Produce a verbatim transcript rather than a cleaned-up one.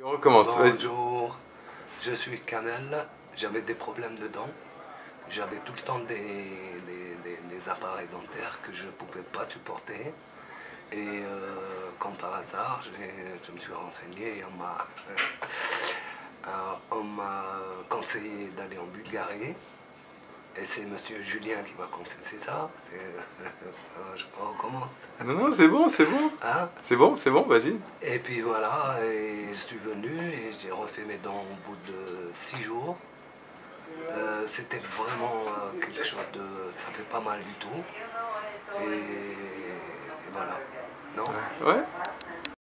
On recommence, vas-y. Bonjour, je suis Kamel, j'avais des problèmes de dents. J'avais tout le temps des, des, des- des appareils dentaires que je ne pouvais pas supporter. Et euh, comme par hasard, j'ai- je me suis renseigné et on m'a euh, on m'a conseillé d'aller en Bulgarie. Et c'est monsieur Julien qui m'a conseillé ça. Et, euh, je recommence. Non, non, c'est bon, c'est bon. Hein? C'est bon, c'est bon, vas-y. Et puis voilà, et je suis venu et j'ai refait mes dents au bout de six jours. Euh, C'était vraiment euh, quelque chose de... ça fait pas mal du tout. Et, et voilà. Non? Ouais.